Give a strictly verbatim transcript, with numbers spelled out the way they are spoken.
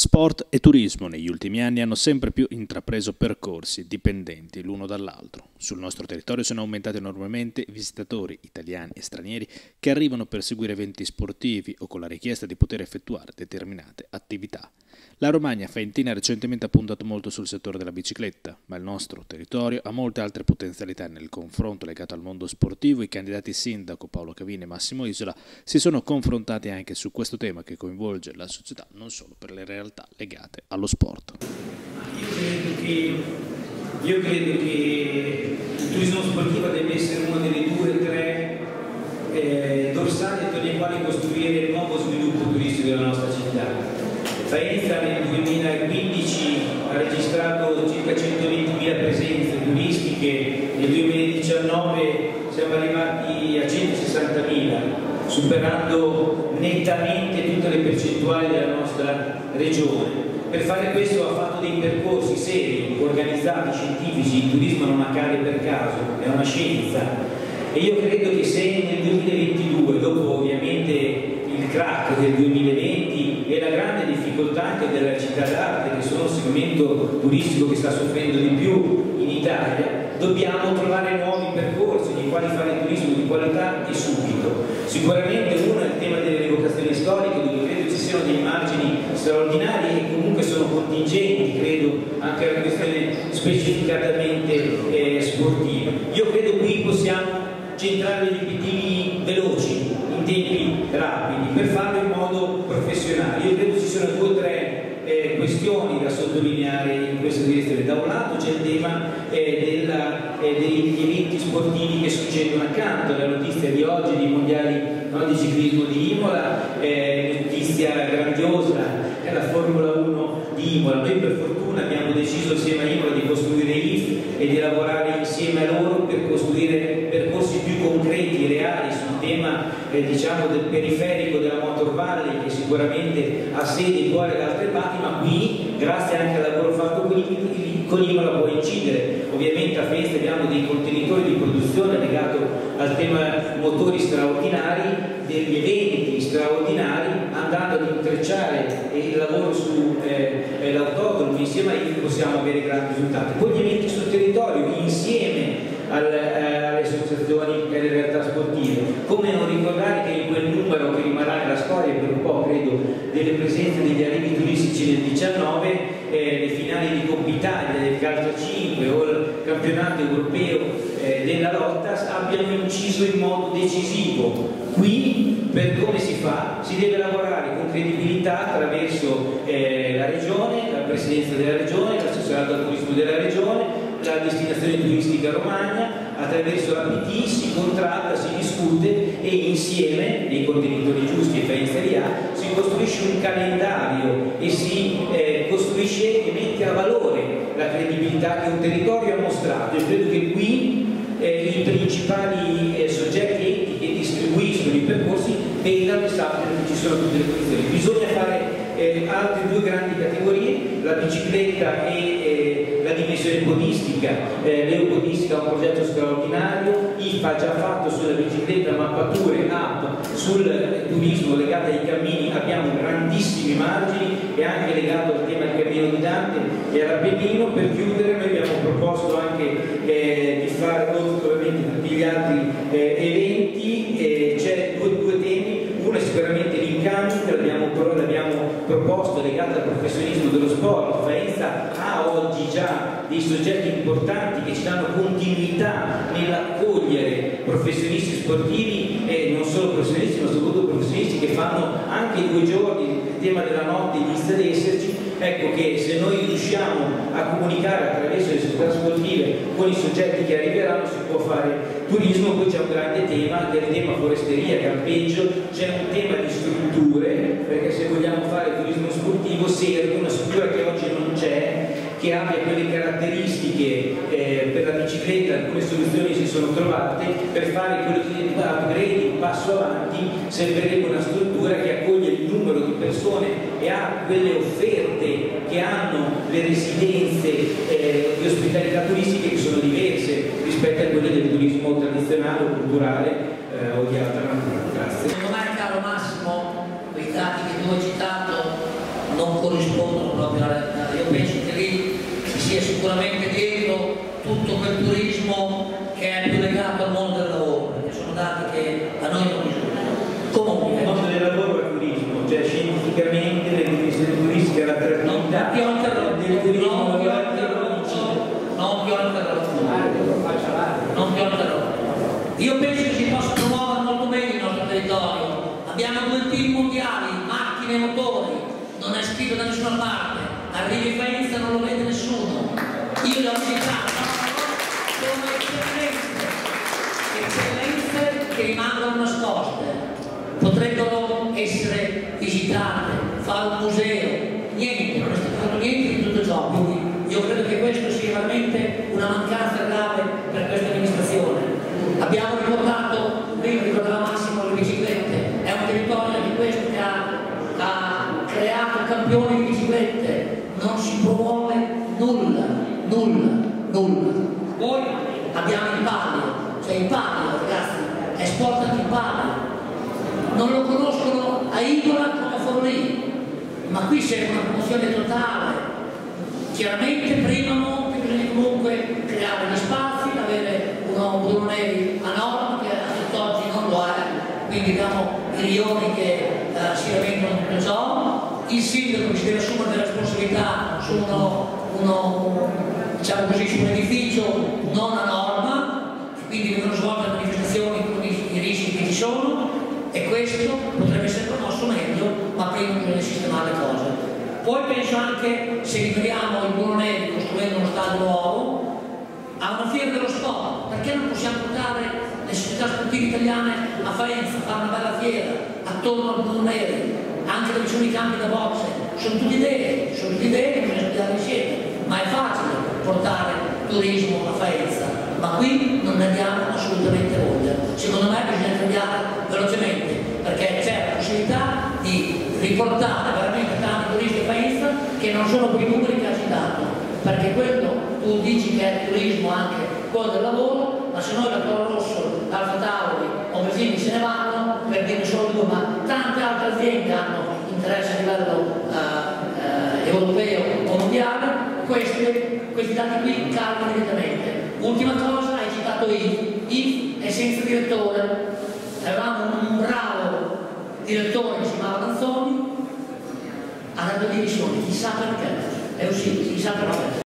Sport e turismo negli ultimi anni hanno sempre più intrapreso percorsi dipendenti l'uno dall'altro. Sul nostro territorio sono aumentati enormemente i visitatori italiani e stranieri che arrivano per seguire eventi sportivi o con la richiesta di poter effettuare determinate attività. La Romagna Faentina recentemente ha puntato molto sul settore della bicicletta, ma il nostro territorio ha molte altre potenzialità nel confronto legato al mondo sportivo. I candidati sindaco Paolo Cavini e Massimo Isola si sono confrontati anche su questo tema che coinvolge la società non solo per le realtà legate allo sport. Io credo che, io credo che il turismo sportivo deve essere uno delle due o tre eh, dorsali per le quali costruire il nuovo sviluppo turistico della nostra città. Faenza nel duemilaquindici ha registrato circa centoventimila presenze turistiche, nel duemiladiciannove siamo arrivati a centosessantamila, superando nettamente tutte le percentuali della nostra regione. Per fare questo ha fatto dei percorsi seri, organizzati, scientifici. Il turismo non accade per caso, è una scienza. E io credo che se nel duemilaventidue, dopo ovviamente il crack del duemilaventi e la grande difficoltà anche della città d'arte, che sono il segmento turistico che sta soffrendo di più in Italia, dobbiamo trovare nuovi percorsi di quali fare turismo di qualità e subito. Sicuramente uno è il tema delle evocazioni storiche, dove credo ci siano dei margini straordinari e comunque sono contingenti, credo, anche alla questione specificatamente eh, sportiva. Io credo qui possiamo centrare degli obiettivi veloci, in tempi rapidi, per farlo in modo professionale. Io credo ci siano due o tre eh, questioni da sottolineare in questa direzione. Da un lato c'è il tema eh, della, eh, degli eventi sportivi che succedono accanto, la notizia di oggi dei mondiali no, di ciclismo di Imola, eh, notizia grandiosa, è la Formula uno di Imola. Noi per fortuna abbiamo deciso insieme a Imola di costruire I F e di lavorare insieme a loro per costruire percorsi più concreti, reali sul tema eh, diciamo del periferico della Motor Valley, che sicuramente ha sede in cuore da altre parti, ma qui grazie anche al lavoro fatto con Imola può incidere. Ovviamente a Faenza abbiamo dei contenitori di produzione legato al tema motori straordinari, degli eventi straordinari, andando ad intrecciare il lavoro sull'autodromo eh, insieme a I F possiamo avere grandi risultati. Poi gli eventi sul territorio insieme alle associazioni e alle realtà sportive. Come non ricordare che in quel numero che rimarrà nella storia per un po' credo delle presenze degli arrivi turistici nel diciannove, eh, le finali di Coppa Italia del calcio cinque o il campionato europeo eh, della lotta abbiano inciso in modo decisivo. Qui per come si fa si deve lavorare con credibilità attraverso eh, la regione, la presidenza della regione, l'assessorato al turismo della regione, la destinazione turistica Romagna, attraverso la P T si contratta, si discute e insieme, nei contenitori giusti e Faenza si costruisce un calendario e si eh, costruisce e mette a valore la credibilità che un territorio ha mostrato. Io credo che qui eh, i principali eh, soggetti che distribuiscono i percorsi vedano e sappiano che ci sono tutte le condizioni. Bisogna fare eh, altre due grandi categorie, la bicicletta e eh, la dimensione podistica. eh, L'eopodistica è un progetto straordinario, I F A ha già fatto sulla bicicletta mappature, app sul turismo legate ai cammini, abbiamo grandissimi margini e anche legato al tema del cammino di Dante e all'Appennino. Per chiudere noi abbiamo proposto anche eh, di fare ovviamente tutti gli altri eh, eventi, eh, c'è due, due temi. Uno è sicuramente l'incanto, che l'abbiamo proposto legato al professionismo dello sport. Faenza ha oggi già dei soggetti importanti che ci danno continuità nell'accogliere professionisti sportivi e non solo professionisti ma soprattutto professionisti che fanno anche due giorni. Il tema della notte inizia ad esserci. Ecco che se noi riusciamo a comunicare attraverso le società sportive con i soggetti che arriveranno si può fare turismo. Poi c'è un grande tema, che è il tema foresteria, campeggio, c'è un tema di strutture, perché se vogliamo fare turismo sportivo serve una struttura che oggi non c'è, che abbia quelle caratteristiche eh, per la bicicletta. Alcune soluzioni si sono trovate. Per fare quello che si chiama upgrade, un passo avanti, servirebbe una struttura che accoglie il numero di persone e ha quelle offerte che hanno le residenze eh, di ospitalità turistiche che sono diverse rispetto a quelle del turismo tradizionale o culturale eh, o di altra natura. Grazie. Secondo me, caro Massimo, quei dati che tu hai citato non corrispondono proprio alla realtà. Io penso che lì ci sia sicuramente dietro tutto quel turismo che è più legato al mondo del lavoro, perché sono dati che a noi non risultano. Comunque, il mondo del lavoro è turismo, cioè scientificamente le definizioni turistiche la creatività non più del turismo non più non più non più io penso che si possa promuovere molto meglio il nostro territorio. Abbiamo due team mondiali, macchine e motori, non è scritto da nessuna parte, arrivi a Faenza non lo vede nessuno. Io le ho visitato, sono eccellenze, eccellenze che rimangono nascoste, potrebbero essere visitate, fare un museo, niente, non è stato fatto niente di tutto ciò, quindi io credo che questo sia veramente una mancanza grave per questa amministrazione. Abbiamo ricordato, prima ricordava Massimo, le biciclette, è un territorio di questo che ha, ha creato campioni di biciclette, non si promuove nulla, nulla, nulla. Poi abbiamo il palio, cioè il palio, ragazzi, esportano il palio, non lo conoscono a Idola come a Forlì, ma qui c'è una promozione totale. Chiaramente prima non, bisogna comunque creare gli spazi, avere uno Bruno Neri a norma, che a tutt'oggi non lo è, quindi diamo i rioni che eh, si lamentano tutto ciò, il sindaco che si deve assumere delle responsabilità su uno, uno, diciamo così, su un edificio non a norma, quindi vengono svolte le manifestazioni con i, i rischi che ci sono, e questo potrebbe essere promosso meglio, ma prima bisogna sistemare le cose. Poi penso anche, se liberiamo il Bruno Neri costruendo uno stadio nuovo, a una fiera dello sport, perché non possiamo portare le società sportive italiane a Faenza, fare una bella fiera attorno al Bruno Neri, anche dove sono i campi da boxe? Sono tutte idee, sono tutte idee che bisogna studiare insieme, ma è facile portare turismo a Faenza, ma qui non ne abbiamo assolutamente voglia. Secondo me bisogna cambiare velocemente, perché c'è la possibilità di riportare veramente tanti turisti a Faenza che non sono quei numeri che ha citato, perché quello tu dici che è turismo anche quello del lavoro, ma se noi la Toro Rosso, Alfa Tauri o Vesini se ne vanno, per dire solo due, ma tante altre aziende hanno interesse a livello eh, eh, europeo o mondiale, questi, questi dati qui calano immediatamente. Ultima cosa, hai citato I F, I F è senza direttore, avevamo un bravo direttore che si chiamava Lanzoni, ha dato dimissioni, chissà perché, è uscito, chissà perché.